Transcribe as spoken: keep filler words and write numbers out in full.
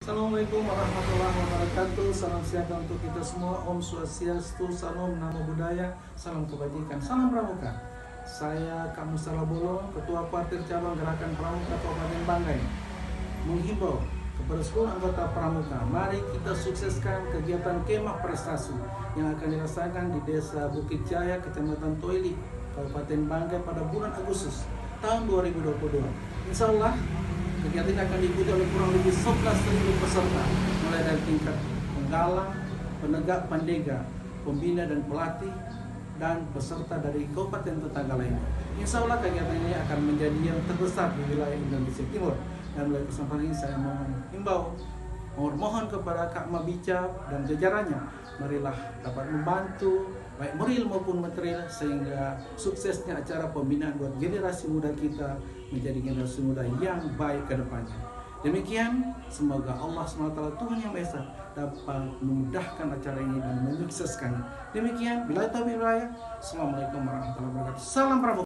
Assalamualaikum warahmatullahi wabarakatuh. Salam sejahtera untuk kita semua. Om Swastiastu, Salam Namo Buddhaya, salam kebajikan, salam pramuka. Saya Kak Mustafa Bolong, Ketua Partir Cabang Gerakan Pramuka Kabupaten Banggai, menghimbau kepada seluruh anggota pramuka, mari kita sukseskan kegiatan kemah prestasi yang akan dirasakan di Desa Bukit Jaya, Kecamatan Toili, Kabupaten Banggai pada bulan Agustus tahun dua ribu dua puluh dua. Insya Allah kegiatan ini akan diikuti oleh kurang lebih sebelas ribu peserta, mulai dari tingkat penggalang, penegak pandega, pembina dan pelatih, dan peserta dari kabupaten tetangga lainnya. Insya Allah kegiatan ini akan menjadi yang terbesar di wilayah Indonesia Timur. Dan melalui kesempatan ini saya menghimbau, mohon kepada Kak Mabica dan jajarannya, marilah dapat membantu baik moral maupun material sehingga suksesnya acara pembinaan buat generasi muda kita menjadi generasi muda yang baik ke depannya. Demikian, semoga Allah subhanahu wa taala Tuhan Yang Maha Esa dapat memudahkan acara ini dan menyukseskannya. Demikian, billahi taufiq wal hidayah. Assalamualaikum warahmatullahi wabarakatuh. Salam pramuka.